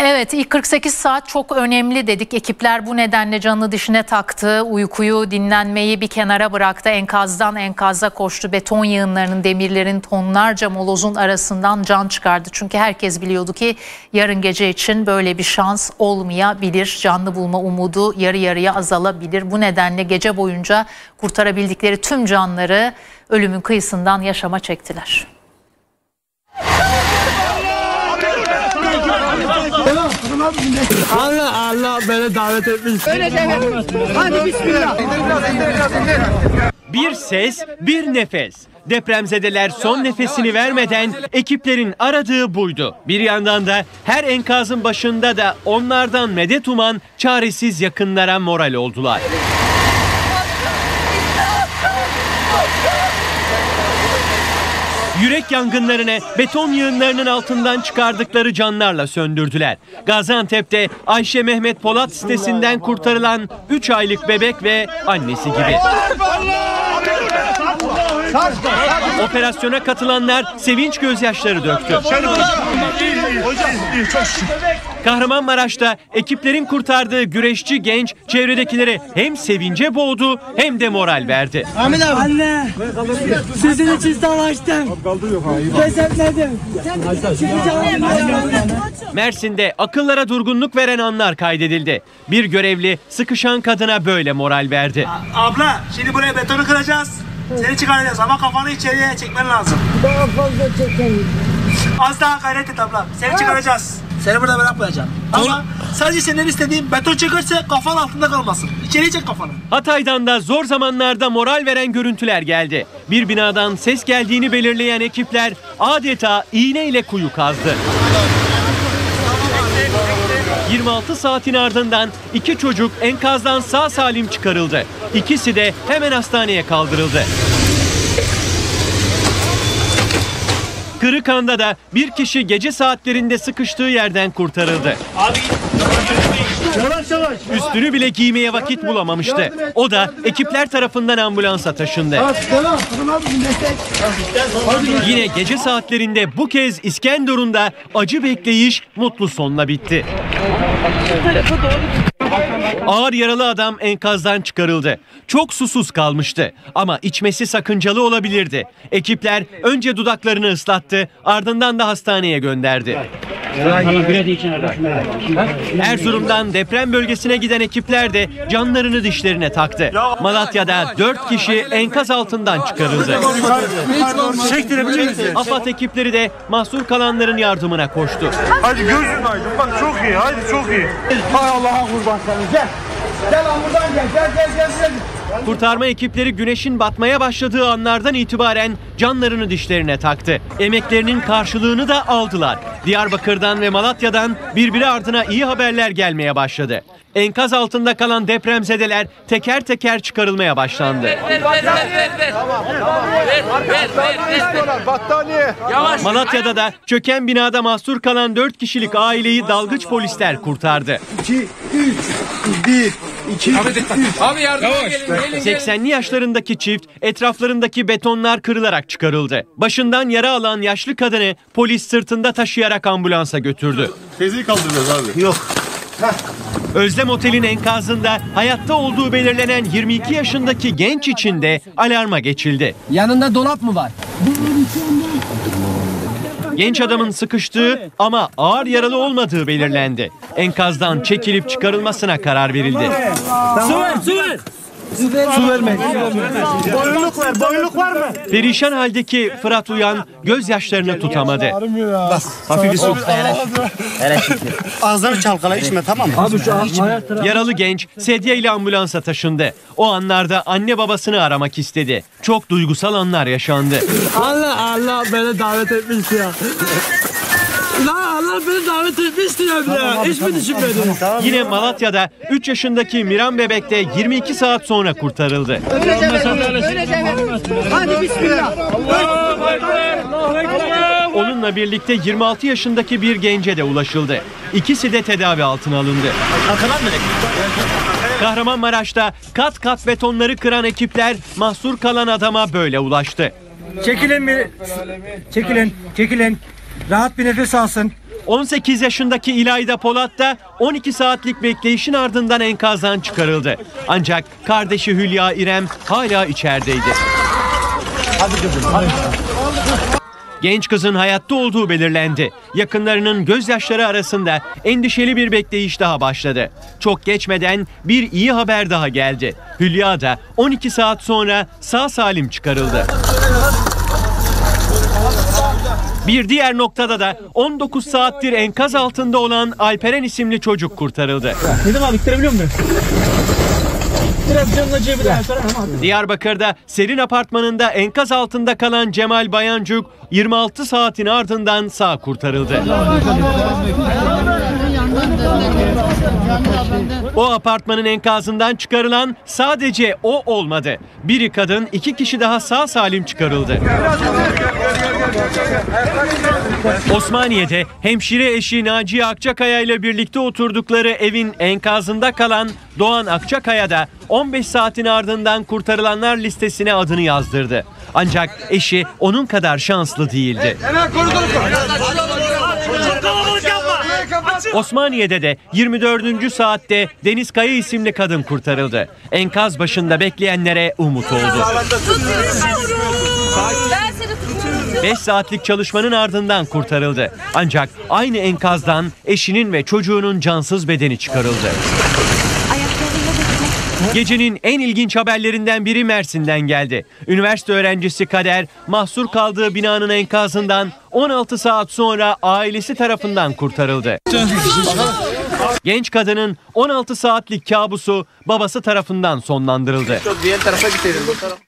Evet, ilk 48 saat çok önemli dedik. Ekipler bu nedenle canını dişine taktı. Uykuyu, dinlenmeyi bir kenara bıraktı. Enkazdan enkaza koştu. Beton yığınlarının, demirlerin, tonlarca molozun arasından can çıkardı. Çünkü herkes biliyordu ki yarın gece için böyle bir şans olmayabilir. Canlı bulma umudu yarı yarıya azalabilir. Bu nedenle gece boyunca kurtarabildikleri tüm canları ölümün kıyısından yaşama çektiler. Allah beni davet etmiş. Öyle deme. Hadi bismillah. Bir ses, bir nefes. Depremzedeler son nefesini vermeden ekiplerin aradığı buydu. Bir yandan da her enkazın başında da onlardan medet uman çaresiz yakınlara moral oldular. Yürek yangınlarını beton yığınlarının altından çıkardıkları canlarla söndürdüler. Gaziantep'te Ayşe Mehmet Polat sitesinden kurtarılan 3 aylık bebek ve annesi gibi. Operasyona katılanlar sevinç gözyaşları döktü. Kahramanmaraş'ta ekiplerin kurtardığı güreşçi genç çevredekileri hem sevince boğdu hem de moral verdi. Ahmet abi. Anne, sizin için savaştım. Pes etmedim. Mersin'de akıllara durgunluk veren anlar kaydedildi. Bir görevli sıkışan kadına böyle moral verdi. Abla, şimdi buraya betonu kıracağız. Seni çıkaracağız ama kafanı içeriye çekmen lazım. Daha fazla çekelim. Az daha gayret et abla. Seni çıkaracağız. Seni burada bırakmayacağım. Ama sadece senden istediğim beton çekerse kafan altında kalmasın. İçeriye çek kafanı. Hatay'dan da zor zamanlarda moral veren görüntüler geldi. Bir binadan ses geldiğini belirleyen ekipler adeta iğneyle kuyu kazdı. 26 saatin ardından 2 çocuk enkazdan sağ salim çıkarıldı. İkisi de hemen hastaneye kaldırıldı. Kırıkhan'da da bir kişi gece saatlerinde sıkıştığı yerden kurtarıldı. Üstünü bile giymeye vakit bulamamıştı. O da ekipler tarafından ambulansa taşındı. Yine gece saatlerinde bu kez İskenderun'da acı bekleyiş mutlu sonla bitti. Ağır yaralı adam enkazdan çıkarıldı. Çok susuz kalmıştı ama içmesi sakıncalı olabilirdi. Ekipler önce dudaklarını ıslattı, ardından da hastaneye gönderdi. Erzurum'dan deprem bölgesine giden ekipler de canlarını dişlerine taktı. Malatya'da 4 kişi enkaz altından çıkarıldı. AFAD ekipleri de mahsur kalanların yardımına koştu. Hadi gözün aydın. Bak çok iyi. Hadi çok iyi. Hay Allah'a kurban senin. Gel. Gel buradan gel. Kurtarma ekipleri güneşin batmaya başladığı anlardan itibaren canlarını dişlerine taktı. Emeklerinin karşılığını da aldılar. Diyarbakır'dan ve Malatya'dan birbiri ardına iyi haberler gelmeye başladı. Enkaz altında kalan depremzedeler teker teker çıkarılmaya başlandı. Malatya'da da çöken binada mahsur kalan 4 kişilik aileyi dalgıç polisler kurtardı. 2, 3, 1, 2, 3. Abi yardıma gelin. 80'li yaşlarındaki çift etraflarındaki betonlar kırılarak çıkarıldı. Başından yara alan yaşlı kadını polis sırtında taşıyarak ambulansa götürdü. Teyzeyi kaldıracağız abi. Yok. Özlem Otel'in enkazında hayatta olduğu belirlenen 22 yaşındaki genç için de alarma geçildi. Yanında dolap mı var? Genç adamın sıkıştığı ama ağır yaralı olmadığı belirlendi. Enkazdan çekilip çıkarılmasına karar verildi. Su ver. Su verme. Boyunluk var mı? Perişan haldeki Fırat Uyan gözyaşlarını tutamadı. Hafif su. Ağzını çalkala içme, tamam mı? Abi şu an Yaralı genç sedye ile ambulansa taşındı. O anlarda anne babasını aramak istedi. Çok duygusal anlar yaşandı. Allah beni davet etmiş ya. Allah beni davet etmişti ya. Hiç mi düşünmedin? Yine Malatya'da 3 yaşındaki Miran bebek de 22 saat sonra kurtarıldı. Öyle deme. Hadi bismillah. Onunla birlikte 26 yaşındaki bir gence de ulaşıldı. İkisi de tedavi altına alındı. Kahramanmaraş'ta kat kat betonları kıran ekipler mahsur kalan adama böyle ulaştı. Çekilin. Rahat bir nefes alsın. 18 yaşındaki İlayda Polat da 12 saatlik bekleyişin ardından enkazdan çıkarıldı. Ancak kardeşi Hülya İrem hala içerideydi. Genç kızın hayatta olduğu belirlendi. Yakınlarının gözyaşları arasında endişeli bir bekleyiş daha başladı. Çok geçmeden bir iyi haber daha geldi. Hülya da 12 saat sonra sağ salim çıkarıldı. Bir diğer noktada da 19 saattir enkaz altında olan Alperen isimli çocuk kurtarıldı. Dedim abi bitirebiliyor muyum? Biraz canın acıyor bir daha sonra ama. Diyarbakır'da Serin Apartmanı'nda enkaz altında kalan Cemal Bayancuk 26 saatin ardından sağ kurtarıldı. O apartmanın enkazından çıkarılan sadece o olmadı. Biri kadın, 2 kişi daha sağ salim çıkarıldı. Osmaniye'de hemşire eşi Naciye Akçakaya ile birlikte oturdukları evin enkazında kalan Doğan Akçakaya da 15 saatin ardından kurtarılanlar listesine adını yazdırdı. Ancak eşi onun kadar şanslı değildi. Osmaniye'de de 24. saatte Deniz Kaya isimli kadın kurtarıldı. Enkaz başında bekleyenlere umut oldu. 5 saatlik çalışmanın ardından kurtarıldı. Ancak aynı enkazdan eşinin ve çocuğunun cansız bedeni çıkarıldı. Gecenin en ilginç haberlerinden biri Mersin'den geldi. Üniversite öğrencisi Kader, mahsur kaldığı binanın enkazından 16 saat sonra ailesi tarafından kurtarıldı. Genç kadının 16 saatlik kabusu babası tarafından sonlandırıldı. Diğer tarafa gidelim.